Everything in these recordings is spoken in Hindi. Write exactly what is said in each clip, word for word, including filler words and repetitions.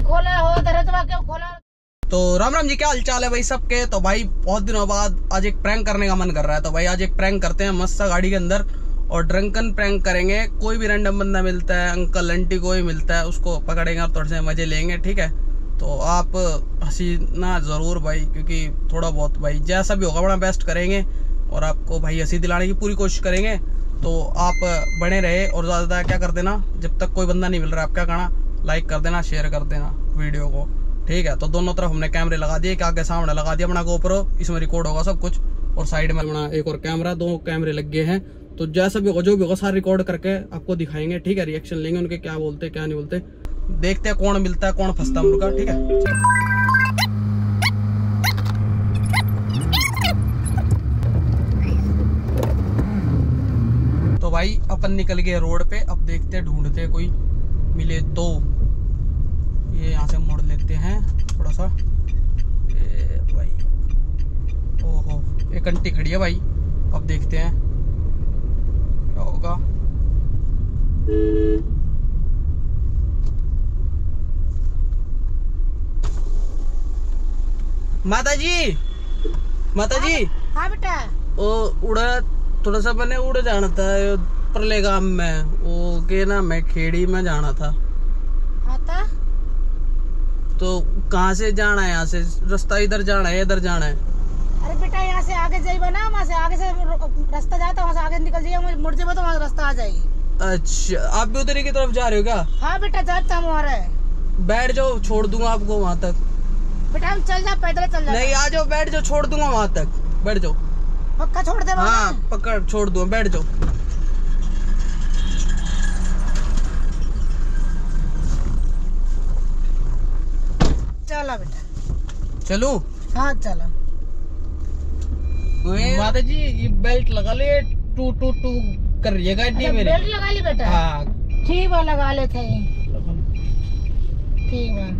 खोला हो दरवाजा क्यों खोला? तो राम राम जी, क्या हाल चाल है भाई सबके। तो भाई बहुत दिनों बाद आज एक प्रैंक करने का मन कर रहा है, तो भाई आज एक प्रैंक करते हैं मस्त सा गाड़ी के अंदर, और ड्रंकन प्रैंक करेंगे। कोई भी रैंडम बंदा मिलता है, अंकल आंटी कोई मिलता है, उसको पकड़ेंगे और थोड़े से मजे लेंगे, ठीक है। तो आप हंसीना ज़रूर भाई, क्योंकि थोड़ा बहुत भाई जैसा भी होगा बड़ा बेस्ट करेंगे और आपको भाई हंसी दिलाने की पूरी कोशिश करेंगे। तो आप बने रहे और ज़्यादा क्या कर देना, जब तक कोई बंदा नहीं मिल रहा आप क्या करना, लाइक कर देना, शेयर कर देना वीडियो को, ठीक है। तो दोनों तरफ हमने कैमरे लगा दिए, क्या आगे सामने लगा दिया अपना गोप्रो, इसमें रिकॉर्ड होगा सब कुछ, और साइड में अपना एक और कैमरा, दो कैमरे लग गए हैं। तो जैसा भी होगा जो भी होगा सारा रिकॉर्ड करके आपको दिखाएंगे, ठीक है। रिएक्शन लेंगे उनके, क्या बोलते क्या नहीं बोलते, देखते हैं कौन मिलता है कौन फंसता है मुर्गा, ठीक है। तो भाई अपन निकल गए रोड पे, अब देखते हैं ढूंढते कोई मिले तो। ये यहाँ से मोड़ लेते हैं थोड़ा सा। ए भाई ओहो, एक आंटी खड़ी है भाई, अब देखते हैं क्या होगा। माता जी, माता जी। हाँ बेटा। ओ उड़ा थोड़ा सा मैंने उड़ जाना था परले गांव में, वो के ना मैं खेड़ी में जाना था। हाँ था? तो कहाँ से जाना है, यहाँ से रास्ता इधर जाना है इधर जाना है? अरे बेटा यहाँ से आगे जाइए ना, वहाँ से आगे से रास्ता जाता है, वहाँ से आगे निकल जाइए, मुड़ जाइए तो वहाँ रास्ता आ जाएगी। अच्छा, आप भी उधर की तरफ जा रहे हो क्या? हाँ बेटा जाता हूँ। अरे बैठ जाओ, छोड़ दूंगा आपको वहाँ तक। बेटा हम चल जाओ, पैदल चल जाओ। नहीं आ जाओ, बैठ जाओ, छोड़ दूंगा वहाँ तक, बैठ जाओ। पक्का छोड़ दे? हाँ पकड़ छोड़ दूंगा, बैठ जाओ। चलो बेटा। चलो। हाँ चलो। माता जी ये बेल्ट लगा ले, टू टू टू कर रही है गाड़ी मेरी। बेल्ट लगा ली बेटा? हाँ ठीक है, लगा ले थे, ठीक है।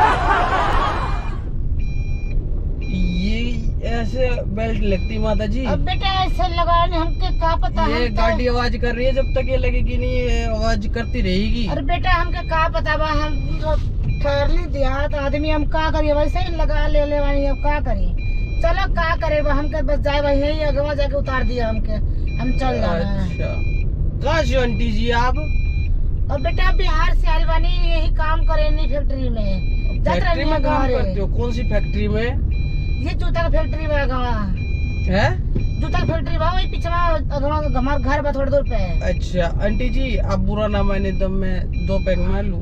ये ऐसे बेल्ट लगती माता जी? अब बेटा ऐसे लगाने हमके क्या पता। ये हम गाड़ी आवाज कर रही है, जब तक ये लगेगी नहीं ये आवाज करती रहेगी। अरे बेटा हमके क्या पता बा, हम ठहरली देहात आदमी, हम क्या करिए, वैसे ही लगा ले ले वाली, अब क्या करिए। चलो क्या करे बा, हमके बस जाए वही यही अगवा जाके उतार दिया हमके, हम चल जाना है। अच्छा कहाँ से आंटी जी आप? और बेटा बिहार से आइल बानी, यही काम करे नहीं फैक्ट्री में। फैक्ट्री में काम करते हो? कौन सी फैक्ट्री में? ये जूता का फैक्ट्री में गवा है। जूता की फैक्ट्री बा, वही पीछे हमारा घर बा थोड़ी दूर पे। अच्छा आंटी जी आप बुरा ना माने तो मैं दो पैक मार लूं?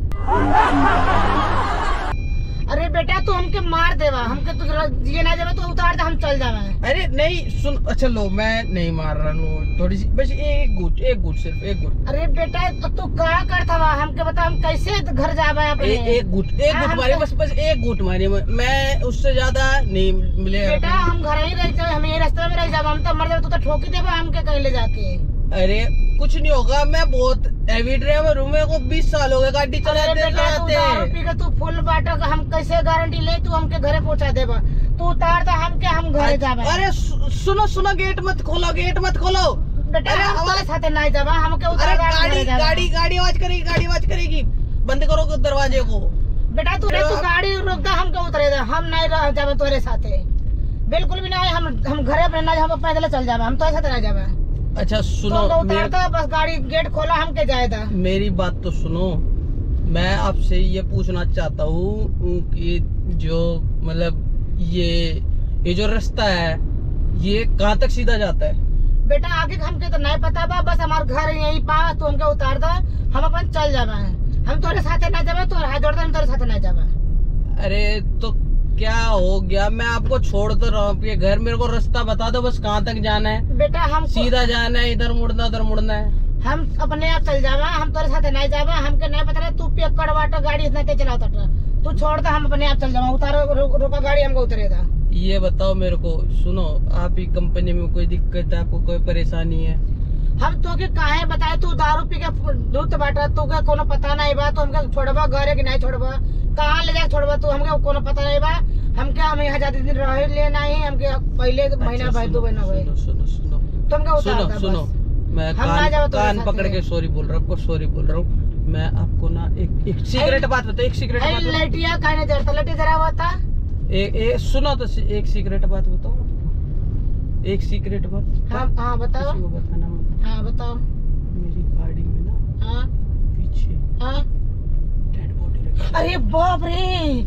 अरे बेटा तू हमके मार देवा, हमके तू ये ना देवा तो उतार दे, हम चल जावा। अरे नहीं सुन, अच्छा लो मैं नहीं मार रहा, लो थोड़ी सी बस एक गुट, एक गुट, सिर्फ एक गुट। अरे बेटा तू क्या करता वा, हमके बता हम कैसे घर जावा अपने। ए, एक गुट, एक गुट मारी, बस बस एक गुट मारी, मैं उससे ज्यादा नहीं मिले। बेटा हम घर ही रह जाए, हम ये रास्ते में रह जावा, हम तो मर जाए, तू तो ठोकी देवा हमके कहीं ले जाके। अरे कुछ नहीं होगा, मैं बहुत हैवी ड्राइवर हूँ, मेरे को बीस साल हो गए गाड़ी चलाते चलाते। तू फुल बाटा, हम कैसे गारंटी ले तू हमके घरे पहुँचा देवा, तू उतार दे हमके, हम घरे जावा। अरे सुनो सुनो, गेट मत खोलो, गेट मत खोलो बेटा, हमारे साथ नहीं जावा, हमके उतार। गाड़ी गाड़ी गाड़ी आवाज करेगी, गाड़ी आवाज करेगी, बंद करो दरवाजे को। बेटा तू तू गाड़ी रोक दे, हमके उतरे दे, हम नहीं रह जावे तोरे साथे, बिल्कुल भी नहीं। हम हम घरे अपने ना, हम पैदल चल जावा, हम तो साथ रह जावा। अच्छा सुनो, तो उतारता बस, गाड़ी गेट खोला हमके जाएगा। मेरी बात तो सुनो, मैं आपसे ये पूछना चाहता हूँ कि जो मतलब ये ये जो रास्ता है ये कहाँ तक सीधा जाता है? बेटा आगे हमके तो नहीं पता बा, बस हमारे घर यही पा, तो हमके उतार दे, हम अपन चल जावा। हम तोरे साथे ना जावा, तोरे हाथ जोड़ दे, हम तोरे साथे ना जावा। अरे तो क्या हो गया, मैं आपको छोड़ तो रहा हूँ, ये घर मेरे को रास्ता बता दो बस, कहाँ तक जाना है? बेटा हम सीधा जाना है, इधर मुड़ना उधर मुड़ना है? हम अपने आप चल जावा, हम तोरे साथ नहीं जावा, हमके नहीं पता, तू पियक्कड़ बाटा गाड़ी इतना तेज चलाता, तू छोड़ दे, हम अपने आप चल जावा। उतारो रोका गाड़ी, हमको उतरेगा। ये बताओ मेरे को, सुनो आप ही कंपनी में कोई दिक्कत है, आपको कोई परेशानी है? हम तो के काहे बताए, तू दारू पी के दूध बाटा, तू के कोनो पता नहीं बा, तो हमके छोड़बा घरे कि नहीं छोड़बा, कहाँ ले जाके छोड़बा तू, हमके कोनो पता नहीं बा। हमके हम यहाँ ज्यादा दिन रह लेना ही, हमके पहले महीना भाई दो महीना भाई। सुनो सुनो तुमके उतार सुनो सुनो, मैं कान, कान पकड़ के सॉरी बोल रहा हूँ आपको, सॉरी बोल रहा हूँ। मैं आपको ना एक एक सीक्रेट बात बताओ, एक सीक्रेट बात बताओ। लटिया काहे जरता लटी जरा होता एक एक सुनो तो, एक सीक्रेट बात बताओ आपको, एक सीक्रेट बात। हाँ हाँ बताओ। किसी को बताना मत। हाँ बताओ। मेरी गाड़ी में ना हाँ पीछे हाँ डेड बॉडी रखी। अरे बाप रे,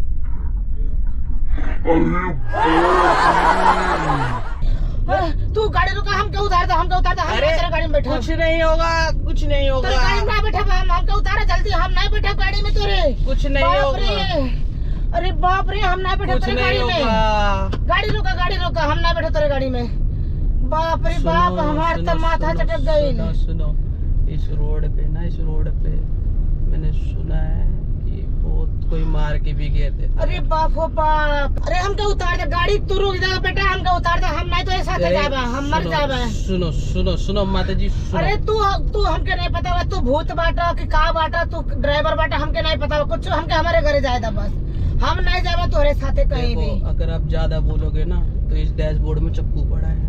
तू गाड़ी रुका, हम क्या उतारता, हम क्या उतारता, हम तेरे गाड़ी में बैठा। कुछ नहीं होगा, कुछ नहीं होगा। तेरे गाड़ी में ना बैठा, हम हम क्या उतारा जल्दी, हम नहीं बैठा गाड़ी में तेरे। कुछ नहीं होगा। अरे बाप रे, हम ना बैठे तेरे गाड़ी में। गाड़ी रुका, गाड़ी रुका, हम ना बैठे तेरे गाड़ी में। बाप रे बाप, हमारा तो माथा चटक गई। सुनो, सुनो, इस रोड पे ना, इस रोड पे मैंने सुना है कि बहुत कोई मार के भी गए थे। अरे बाप हो बाप, अरे हम क्या उतार दे गाड़ी, तू रुक जा बेटा, हम क्या उतार दे, हम नहीं तो साथ जाबा, हम मर जाबा। सुनो सुनो सुनो माता जी सुनो। अरे तू तू हमके नहीं पता बा, तू भूत बाटा कि का बाटा, तू ड्राइवर बाटा, हमके नहीं पता कुछ, हमके हमारे घरे जाए था बस, हम नहीं जाबा तोरे साथे कहीं भी। अगर आप ज्यादा बोलोगे ना तो इस डैशबोर्ड में चप्पू पड़ा है।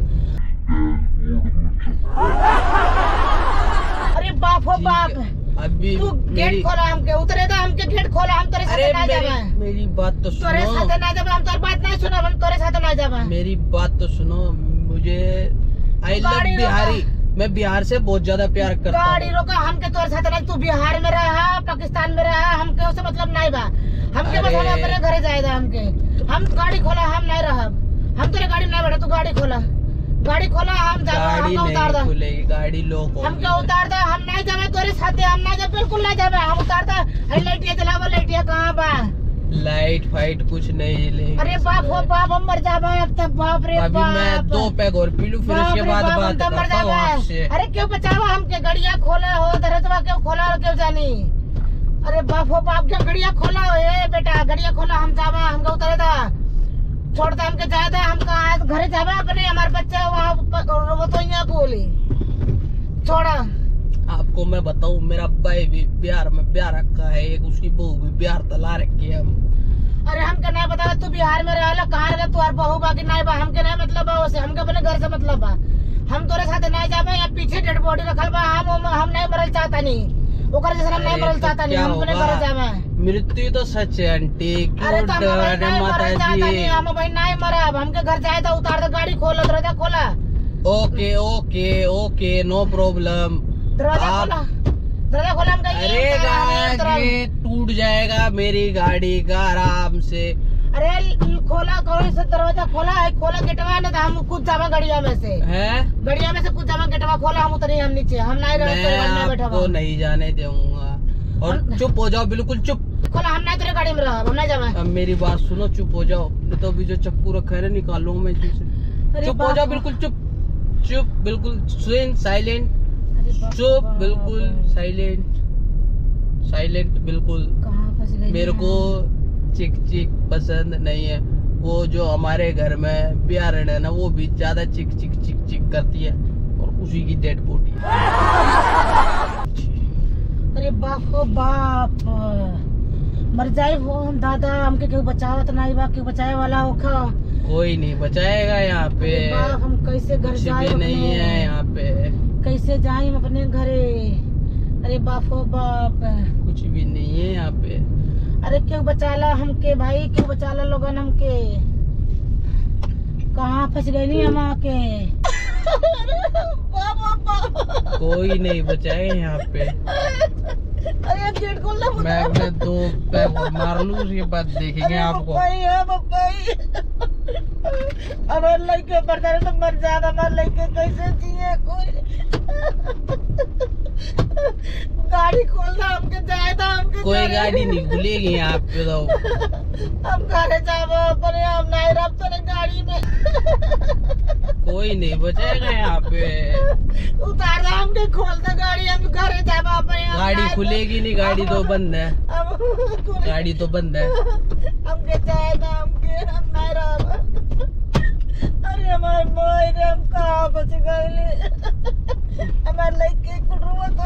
अरे बाप हो बाप, अभी तू गेट खोला, हमके उतरे था, हमके गेट खोला, हम तेरे साथे नहीं जाबा। मेरी बात तो सुनो, तोरे साथे नहीं जाबा, हम तोर बात नहीं सुना, हम तोरे साथे नहीं जाबा। मेरी बात तो सुनो, मुझे आई लव बिहारी, मैं बिहार से बहुत ज्यादा प्यार करता हूँ। गाड़ी रोका, हमके तोरे साथे नहीं, तू बिहार में रहा, पाकिस्तान में रहा, हमके उससे मतलब नहीं बा, हमके बस हम अपने घरे जाएगा। हमके हम गाड़ी खोला, हम नहीं रहा, हम तेरे गाड़ी में नहीं बैठा, तू गाड़ी खोला, गाड़ी खोला, हम जाबा, हमका उतार दा, खुलेगी गाड़ी लोग, हमका उतार दा, हम नहीं जाबे तोरे साथे, हम नहीं जाबे, बिल्कुल नहीं जाबे, हम उतार दा। अरे लाइटिया जलावा, लाइटिया कहाँ बा? लाइट फाइट कुछ नहीं ले। अरे बाप हो बाप, हम मर जाबे अब तक, बाप रे बाप। अभी मैं दो पैग और पी लूं, फिर उसके बाद बात करता हूं आपसे। अरे क्यों बचावा, हमके गड़िया खोला हो, दरजवा क्यों खोला हो, क्यों जानी? अरे बाप हो बाप, क्या गड़िया खोला हो? ए बेटा गड़िया खोला, हम जावा, हमका उतरे था, छोड़ता हमके जाए था, हमका आज घरे जावा अपने, हमारे बच्चे वहाँ वो तो यहाँ बोली छोड़ा। आपको मैं बताऊं, मेरा भाई भी बिहार में बिहार रखा है, एक उसकी बहू भी बिहार तला रखी है। हम अरे हमके नहीं बता, तू बिहार में रहा, कहाँ रहा तू, और बहू बाकी नहीं बा, हमके नहीं मतलब बा उसे, हमके अपने घर से मतलब बा, हम तोरे साथ नहीं जाबे। यहाँ पीछे डेड बॉडी रखल बा, हम हम नहीं मरल चाहता नहीं, ओकर जैसे हम नहीं मरल चाहता नहीं, हम अपने घर जाबे। मृत्यु तो सच है आंटी, अरे तो हम भाई नहीं मरल चाहता नहीं, हम भाई नहीं मरब, हमके घर जाए था, उतार दे गाड़ी, खोला दरवाजा खोला। Okay okay okay, no problem, दरवाजा खोला, दरवाजा खोला, हम कहीं अरे गाड़ी टूट जाएगा मेरी गाड़ी का आराम से। अरे खोला, कौन सा दरवाजा खोला है, खोला गेटवा ने, हम कूद जावा गड़िया में से, है गड़िया में से कूद जावा, गेटवा खोला, हम उतरे, हम नीचे, हम नहीं रहे, मैं आपको नहीं जाने दूंगा, और चुप हो जाओ, बिल्कुल चुप। खोला, हम नहीं तेरे गाड़ी में रहा, हम नहीं जावा। अब मेरी बात सुनो, चुप हो जाओ, नहीं तो अभी जो चक्कू रखा है ना निकालूंगा मैं इससे। चुप हो जाओ, बिल्कुल चुप, चुप, बिल्कुल साइलेंट, चुप, बिल्कुल साइलेंट, साइलेंट, बिल्कुल। मेरे को चिक चिक पसंद नहीं है, वो जो हमारे घर में बिहार है ना, वो भी ज्यादा चिक चिक चिक चिक करती है, और उसी की डेड बॉडी है। अरे बाप हो बाप, मर जाए वो हम दादा, हमके क्यों बचावत नहीं बा, क्यों बचाए वाला होखा? कोई नहीं बचाएगा यहाँ पे, बाप हम कैसे घर जाए, नहीं है यहाँ पे, कैसे जाए अपने घरे? अरे बाप हो बाप, कुछ भी नहीं है यहाँ पे। अरे क्यों बचाला हमके भाई, क्यों बचाला लोगन हमके, कहाँ फंस गई हम आके? कोई नहीं बचाए यहाँ पे। अरे गेट खोल, मैं अपने दो पैग मार लूं, उसके बाद देखेंगे आपको। अरे लड़के बर्दार तो मर जाएगा, मर लड़के कैसे जिए कोई? गाड़ी खोलना, हमके जाए था, हमके कोई गाड़ी नहीं खुलेगी यहाँ पे, तो हम घरे जावा अपने, हम नहीं रह तो गाड़ी में। कोई नहीं बचेगा यहाँ पे, उतार दे हमके, खोल दे गाड़ी, हम घरे जावा अपने। गाड़ी खुलेगी नहीं, गाड़ी तो बंद है, गाड़ी तो बंद है, हमके जाए था, हमके हम नहीं रह। अरे हमारे मोर, हम कहाँ बच गए, हमारे लड़के कुटुंब तो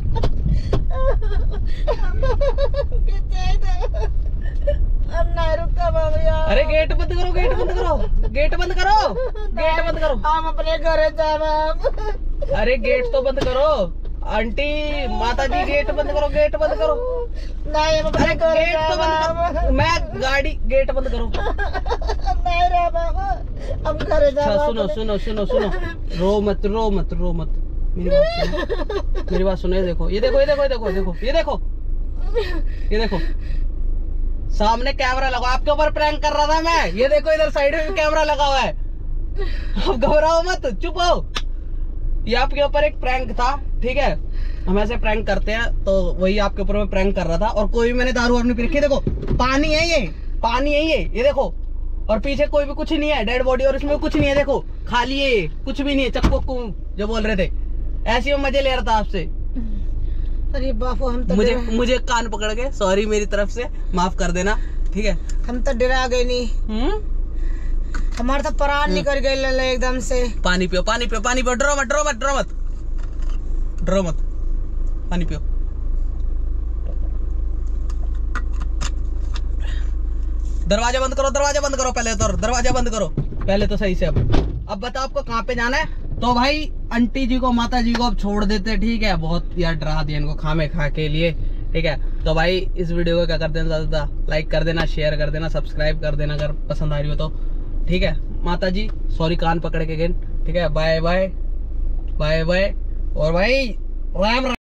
हम नहीं रुका बाबा यार। अरे गेट बंद करो, गेट बंद करो, गेट बंद करो, गेट बंद करो, हम अपने घरे जावा। अरे गेट तो बंद करो। आंटी माता जी गेट बंद करो, गेट बंद करो। नहीं अरे गेट तो बंद करो, मैं गाड़ी गेट बंद करो। नहीं रे बाबा, हम घर जा। अच्छा सुनो सुनो सुनो सुनो, रो मत रो मत रो मत, मेरी बात सुनो, मेरी बात सुनो। ये देखो ये देखो ये देखो ये देखो देखो ये देखो ये देखो सामने कैमरा लगा, आपके ऊपर प्रैंक कर रहा था मैं। ये देखो इधर साइड में भी कैमरा लगा हुआ है। अब घबराओ मत, चुप हो। ये आपके ऊपर एक प्रैंक था, ठीक है। हम ऐसे प्रैंक करते हैं, तो वही आपके ऊपर मैं प्रैंक कर रहा था। और कोई भी मैंने दारू अपनी पी रखी है, देखो पानी है, ये पानी है, ये ये देखो। और पीछे कोई भी कुछ नहीं है, डेड बॉडी, और इसमें कुछ नहीं है, देखो खाली है, कुछ भी नहीं है। चक्कू जो बोल रहे थे, ऐसे में मजे ले रहा था आपसे। अरे बापू हम तो मुझे मुझे कान पकड़ के सॉरी मेरी तरफ से, माफ कर देना, ठीक है। हम तो डरा गए नहीं, हम्म हमारा तो प्राण निकल गए एकदम से। पानी पियो, पानी पियो, पानी पियो, डरो मत, डरो मत, डरो मत, डरो मत, पानी पियो। दरवाजा बंद करो, दरवाजा बंद करो पहले तो, दरवाजा बंद करो पहले तो सही से। अब अब बताओ आपको कहाँ पे जाना है। तो भाई आंटी जी को, माता जी को अब छोड़ देते, ठीक है। बहुत यार डरा दिया इनको खामे खा के लिए, ठीक है। तो भाई इस वीडियो को क्या कर देना, ज्यादा लाइक कर देना, शेयर कर देना, सब्सक्राइब कर देना अगर पसंद आ रही हो तो, ठीक है। माता जी सॉरी कान पकड़ के गेन, ठीक है। Bye bye bye bye. और भाई राम राम।